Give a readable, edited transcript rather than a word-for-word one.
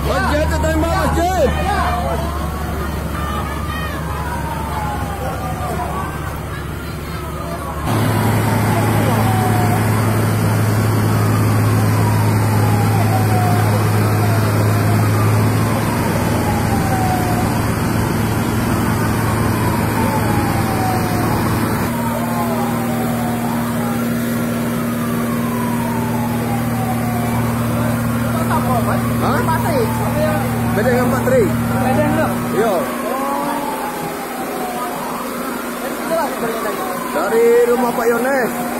Masjid tu tembak masjid. Ha? Beda dengan baterai. Beda enggak? Yo. Dari rumah Pak Yones.